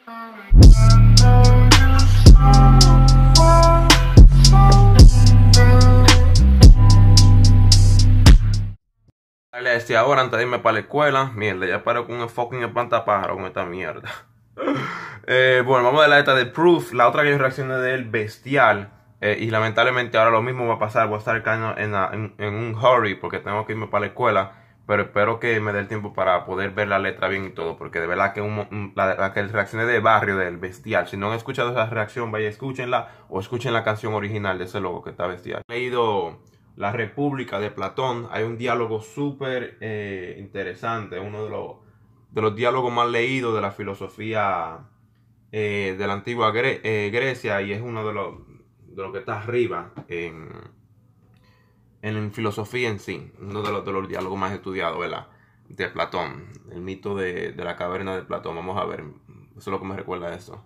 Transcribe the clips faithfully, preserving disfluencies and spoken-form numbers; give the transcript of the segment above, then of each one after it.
Dale, este, ahora antes de irme para la escuela, mierda, ya paro con un fucking espantapájaro con esta mierda. eh, bueno, vamos a la esta de Proof, la otra que yo reaccioné de él, Bestial. Eh, y lamentablemente ahora lo mismo va a pasar, voy a estar en, en, en, en un hurry porque tengo que irme para la escuela. Pero espero que me dé el tiempo para poder ver la letra bien y todo, porque de verdad que un, un, la, la que reaccioné de Barrio del Bestial. Si no han escuchado esa reacción, vaya, escúchenla o escuchen la canción original de ese logo que está bestial. He leído La República de Platón. Hay un diálogo súper eh, interesante, uno de los, de los diálogos más leídos de la filosofía eh, de la antigua Gre eh, Grecia, y es uno de los, de los que está arriba en... en filosofía en sí, uno de los, de los diálogos más estudiados, ¿verdad? De Platón, el mito de, de la caverna de Platón. Vamos a ver, eso es lo que me recuerda a eso.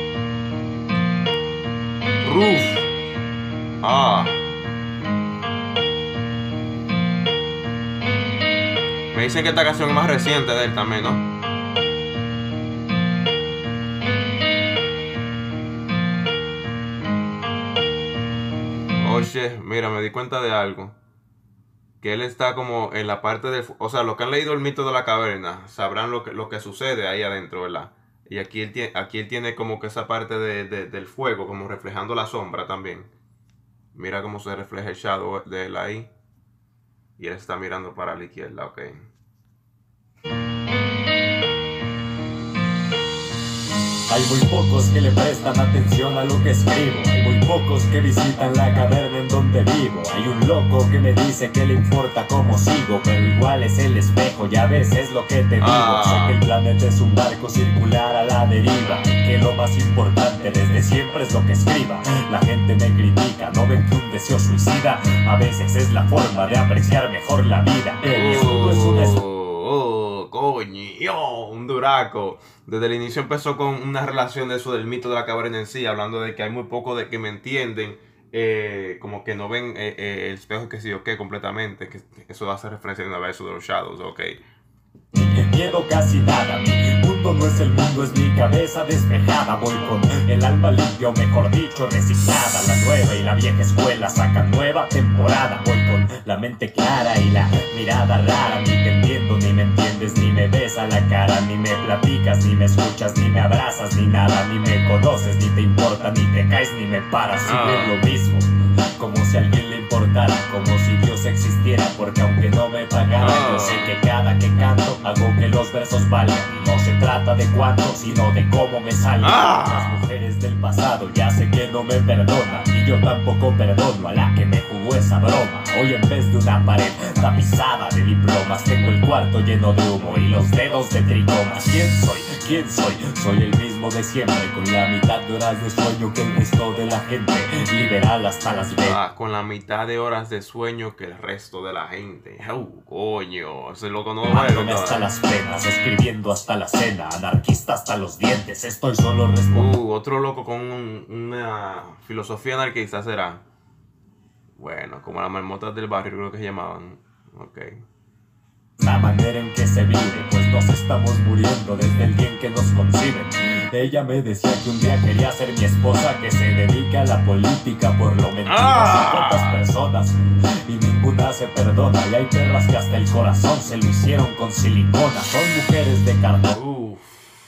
Ruf. Ah. Me dicen que esta canción es más reciente de él también, ¿no? Oye, mira, me di cuenta de algo. Que él está como en la parte del... O sea, los que han leído el mito de la caverna sabrán lo que, lo que sucede ahí adentro, ¿verdad? Y aquí él tiene, aquí él tiene como que esa parte de, de, del fuego, como reflejando la sombra también. Mira cómo se refleja el shadow de él ahí. Y él está mirando para la izquierda, ok. Hay muy pocos que le prestan atención a lo que escribo. Hay muy pocos que visitan la caverna en donde vivo. Hay un loco que me dice que le importa cómo sigo, pero igual es el espejo, ya ves, es lo que te digo. ah. Sé que el planeta es un barco circular a la deriva, que lo más importante desde siempre es lo que escriba. La gente me critica, no ven que un deseo suicida a veces es la forma de apreciar mejor la vida. El escudo es un escudo. Oh, coño, un duraco. Desde el inicio empezó con una relación de eso del mito de la caverna en sí, hablando de que hay muy poco de que me entienden, eh, como que no ven eh, eh, el espejo que sí o qué completamente, que eso hace referencia de una vez a eso de los shadows, ok. Miedo casi nada, mi mundo no es el mundo, es mi cabeza despejada. Voy con el alma limpia, o mejor dicho reciclada. La nueva y la vieja escuela sacan nueva temporada. Voy con la mente clara y la mirada rara. Ni te entiendo, ni me entiendes, ni me ves a la cara. Ni me platicas, ni me escuchas, ni me abrazas, ni nada. Ni me conoces, ni te importa, ni te caes, ni me paras. Siempre lo mismo, como si a alguien le importara, como si Dios existiera, porque aunque no me pagara, oh. yo sé que cada que canto hago que los versos valgan. Y no se trata de cuánto, sino de cómo me salen. ah. Las mujeres del pasado ya sé que no me perdonan, y yo tampoco perdono a la que me jugó esa broma. Hoy en vez de una pared tapizada de diplomas, tengo el cuarto lleno de humo y los dedos de tricomas. ¿Quién soy? ¿Quién soy? Soy el mismo de siempre, con la mitad de horas de sueño que el resto de la gente, liberal hasta las venas. Ah, con la mitad de horas de sueño que el resto de la gente. Uh, coño, ese loco no va Quemándome hasta las penas, escribiendo hasta la cena, anarquista hasta los dientes, estoy solo respondiendo. Uh, otro loco con un, una filosofía anarquista será. Bueno, como las marmotas del barrio creo que se llamaban. Ok. La manera en que se vive, pues nos estamos muriendo desde el día en que nos conciben. Ella me decía que un día quería ser mi esposa, que se dedica a la política por lo mentiras. Ah. A tantas personas y ninguna se perdona. Y hay perras que hasta el corazón se lo hicieron con silicona. Son mujeres de cartón. Uf.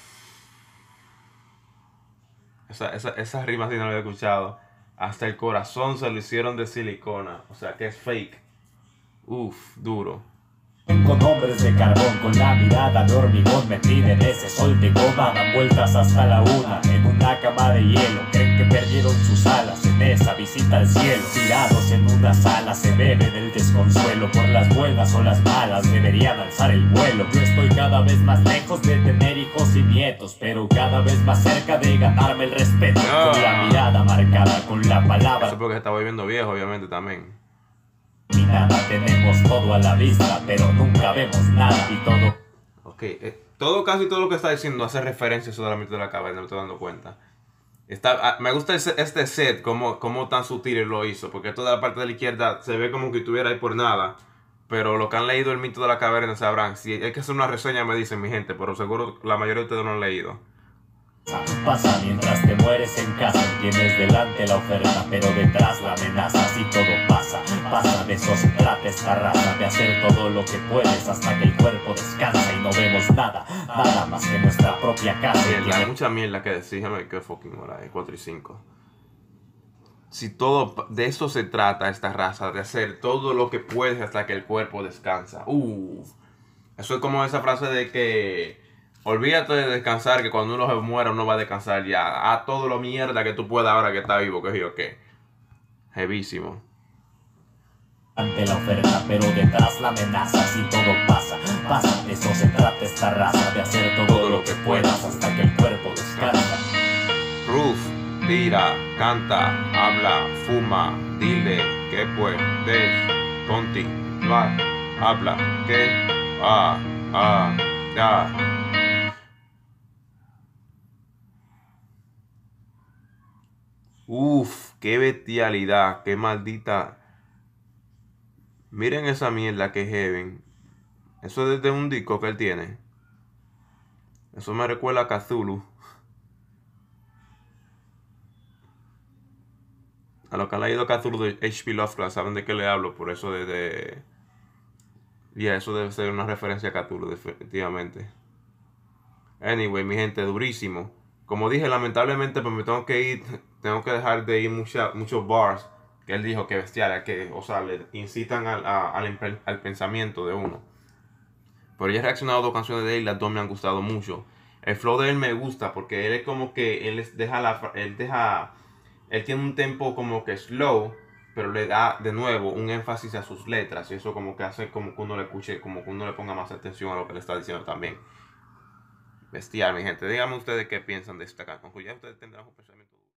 Esa, esa, esa rima sí no la había escuchado. Hasta el corazón se lo hicieron de silicona. O sea que es fake. Uf, duro. Con hombres de carbón, con la mirada de hormigón, me piden ese sol de goma. Dan vueltas hasta la una en una cama de hielo. Creen que perdieron sus alas en esa visita al cielo. Tirados en una sala se beben el desconsuelo. Por las buenas o las malas deberían alzar el vuelo. Yo estoy cada vez más lejos de tener hijos y nietos, pero cada vez más cerca de ganarme el respeto. Ah. Con la mirada marcada, con la palabra. Eso porque se está volviendo viejo, obviamente, también. Ni nada, tenemos todo a la vista, pero nunca vemos nada y todo. Ok, eh, todo, casi todo lo que está diciendo hace referencia a eso de la mitad de la caverna, me estoy dando cuenta. Está, ah, me gusta ese, este set, como, como tan sutil lo hizo, porque toda la parte de la izquierda se ve como que estuviera ahí por nada. Pero los que han leído el mito de la caverna sabrán. Si hay que hacer una reseña, me dicen mi gente, pero seguro la mayoría de ustedes no lo han leído. Pasa mientras te mueres en casa, tienes delante la oferta, pero detrás la amenaza. Si todo pasa, pasa, de eso se trata esta raza, de hacer todo lo que puedes hasta que el cuerpo descansa y no vemos nada, nada más que nuestra propia casa. Mierda, hay mucha mierda que decir, déjame que fucking hora es cuatro y cinco. Si todo de eso se trata esta raza, de hacer todo lo que puedes hasta que el cuerpo descansa. Uh, eso es como esa frase de que olvídate de descansar, que cuando uno se muera uno va a descansar ya. Haz todo lo mierda que tú puedas ahora que está vivo, que yo qué. Jevísimo. Ante la oferta, pero detrás la amenaza. Si todo pasa, pasa, de eso se trata esta raza, de hacer todo, todo lo que puedas hasta que el cuerpo descansa. Proof, tira, canta, habla, fuma, dile que puedes continuar, habla, que, ah, ah, ya. Uf, qué bestialidad, qué maldita. Miren esa mierda que heaven. Eso es desde un disco que él tiene. Eso me recuerda a Cthulhu. A lo que han leído Cthulhu de H P Lovecraft saben de qué le hablo. Por eso desde... Y yeah, eso debe ser una referencia a Cthulhu, definitivamente. Anyway, mi gente, durísimo. Como dije, lamentablemente pues me tengo que ir. Tengo que dejar de ir mucha, muchos bars que él dijo que bestial, que, o sea, le incitan al, a, al, al pensamiento de uno. Pero ya he reaccionado a dos canciones de él y las dos me han gustado mucho. El flow de él me gusta porque él es como que él deja la, él deja, él tiene un tempo como que slow, pero le da de nuevo un énfasis a sus letras y eso como que hace como que uno le escuche, como que uno le ponga más atención a lo que le está diciendo también. Bestial, mi gente. Díganme ustedes qué piensan de esta canción. Ya ustedes tendrán un pensamiento.